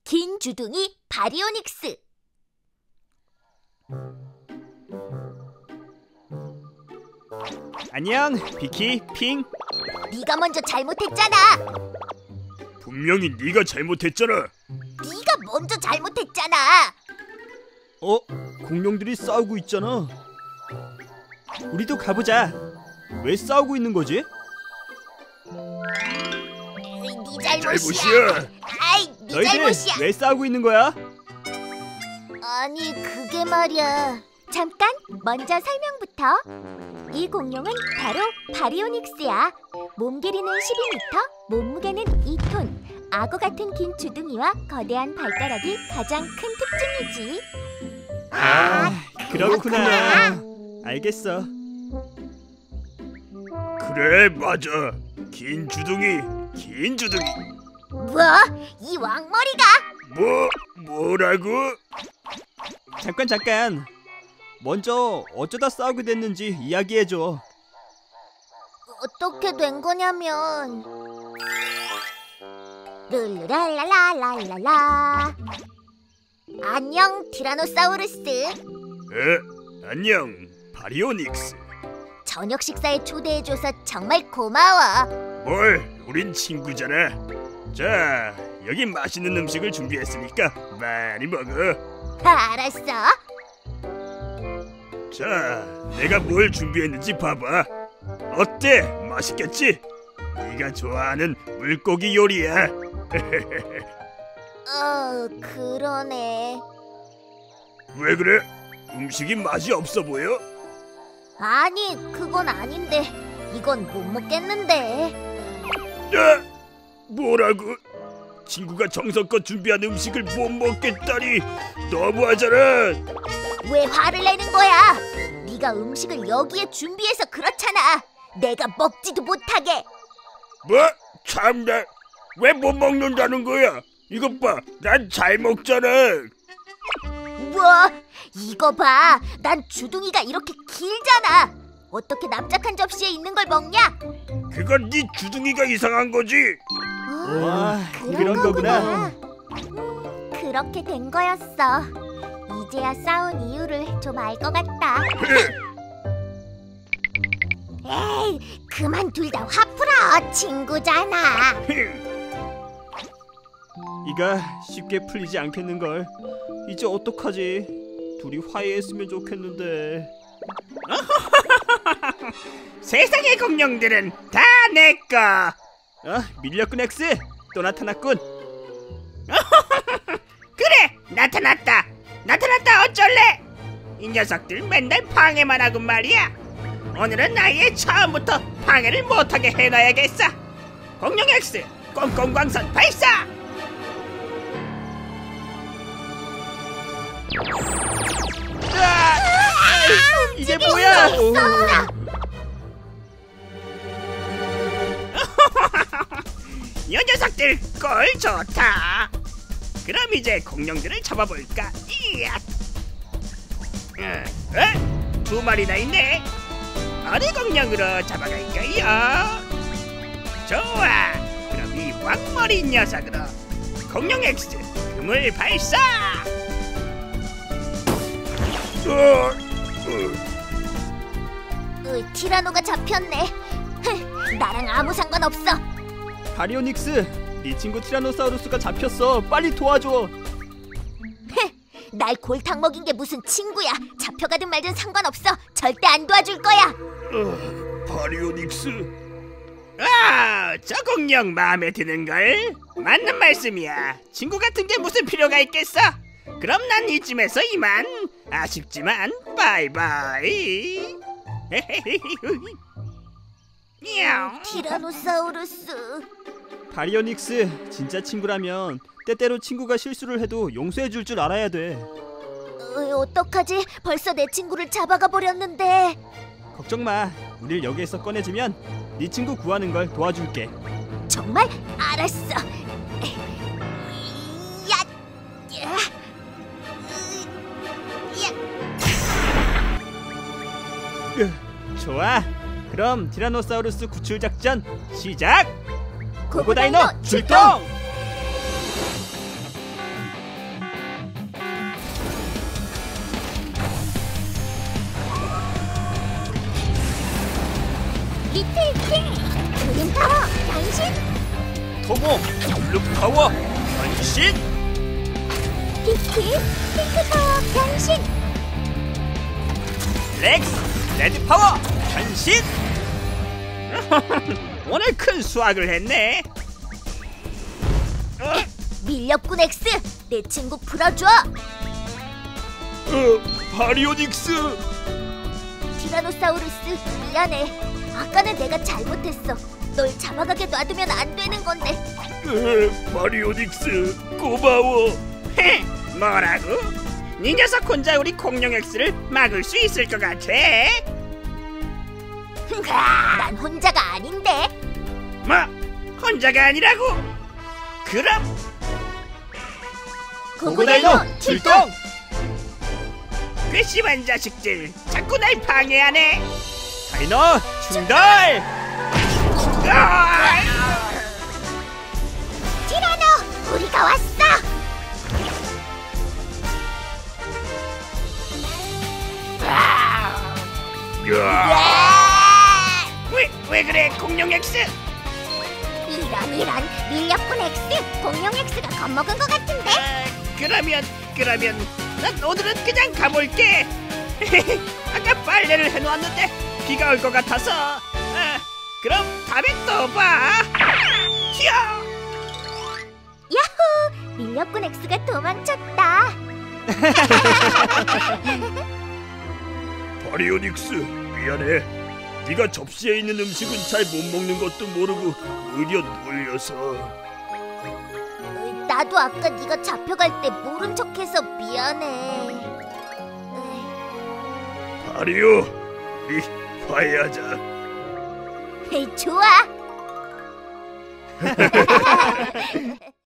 긴 주둥이 바리오닉스. 안녕, 비키, 핑. 네가 먼저 잘못했잖아. 분명히 네가 잘못했잖아. 네가 먼저 잘못했잖아. 공룡들이 싸우고 있잖아. 우리도 가보자. 왜 싸우고 있는 거지? 네 잘못이야. 아이, 네 너희들 잘못이야. 왜 싸우고 있는 거야? 아니, 그게 말이야. 잠깐, 먼저 설명부터. 이 공룡은 바로 바리오닉스야. 몸 길이는 12m, 몸무게는 2톤. 악어 같은 긴 주둥이와 거대한 발가락이 가장 큰 특징이지. 그렇구나. 알겠어. 그래, 맞아. 긴 주둥이, 긴 주둥이. 뭐? 이 왕머리가? 뭐라고? 잠깐. 먼저 어쩌다 싸우게 됐는지 이야기해줘. 어떻게 된 거냐면 룰루랄랄랄랄랄라. 안녕, 티라노사우루스. 안녕, 바리오닉스. 저녁 식사에 초대해줘서 정말 고마워. 우린 친구잖아. 자, 여기 맛있는 음식을 준비했으니까 많이 먹어. 알았어. 자, 내가 뭘 준비했는지 봐봐. 어때? 맛있겠지? 네가 좋아하는 물고기 요리야. 그러네. 왜 그래? 음식이 맛이 없어 보여? 아니, 그건 아닌데 이건 못 먹겠는데. 뭐라고? 친구가 정성껏 준비한 음식을 못 먹겠다니 너무하잖아. 왜 화를 내는 거야? 네가 음식을 여기에 준비해서 그렇잖아. 내가 먹지도 못하게. 뭐? 참나. 왜 못 먹는다는 거야? 이것 봐, 난 잘 먹잖아. 뭐? 이거 봐, 난 주둥이가 이렇게 길잖아. 어떻게 납작한 접시에 있는 걸 먹냐? 그건 네 주둥이가 이상한 거지. 와, 그런 거구나. 그렇게 된 거였어. 이제야 싸운 이유를 좀 알 것 같다. 에이, 그만 둘 다 화 풀어. 친구잖아. 이가 쉽게 풀리지 않겠는걸. 이제 어떡하지? 둘이 화해했으면 좋겠는데. 세상의 공룡들은 다 내꺼. 밀렸군 엑스. 또 나타났군. 그래, 나타났다 어쩔래? 이 녀석들 맨날 방해만 하고 말이야. 오늘은 아예 처음부터 방해를 못하게 해놔야겠어. 공룡 X 꽁꽁광선 발사. 이게 뭐야? 이 녀석들 꼴 좋다. 그럼 이제 공룡들을 잡아볼까? 이야. 두 마리나 있네. 어느 공룡으로 잡아갈까요? 좋아. 그럼 이 왕머리 녀석으로 공룡 X 그물 발사. 티라노가 잡혔네. 나랑 아무 상관없어. 바리오닉스, 네 친구 티라노사우루스가 잡혔어. 빨리 도와줘. 날 골탕 먹인 게 무슨 친구야. 잡혀가든 말든 상관없어. 절대 안 도와줄 거야. 바리오닉스. 저 공룡 마음에 드는걸? 맞는 말씀이야. 친구 같은 게 무슨 필요가 있겠어? 그럼 난 이쯤에서 이만. 아쉽지만 바이바이. 티라노사우루스. 바리오닉스, 진짜 친구라면 때때로 친구가 실수를 해도 용서해줄 줄 알아야 돼. 어떡하지? 벌써 내 친구를 잡아가 버렸는데. 걱정 마. 우릴 여기에서 꺼내주면 네 친구 구하는 걸 도와줄게. 정말? 알았어. 야, 좋아. 그럼 티라노사우루스 구출 작전 시작. 고고다이노 출동! 토모 블루 파워 변신. 피키 핑크 파워 변신. 렉스 레드 파워 변신. 오늘 큰 수확을 했네. 밀렵꾼 X, 내 친구 풀어줘. 바리오닉스. 티라노사우루스, 미안해. 아까는 내가 잘못했어. 널 잡아가게 놔두면 안 되는 건데. 바리오닉스 고마워. 뭐라고? 네 녀석 혼자 우리 공룡 X를 막을 수 있을 것 같아? 난 혼자가 아닌데. 뭐? 혼자가 아니라고? 그럼 고고다이노 출동! 괘씸한 자식들 자꾸 날 방해하네. 다이노 충돌! 티라노, 우리가 왔어. 왜 그래 공룡 X? 이런 밀렵꾼 X, 공룡 X가 겁먹은 것 같은데. 그러면 난 오늘은 그냥 가볼게. 아까 빨래를 해놓았는데 비가 올 것 같아서. 그럼 다음에 또 봐. 튀어. 야호! 밀렵꾼 X가 도망쳤다. 바리오닉스 미안해. 네가 접시에 있는 음식은 잘 못 먹는 것도 모르고 의려 놀려서. 나도 아까 네가 잡혀갈 때 모른 척해서 미안해. 바리오, 우리 화해하자. 좋아.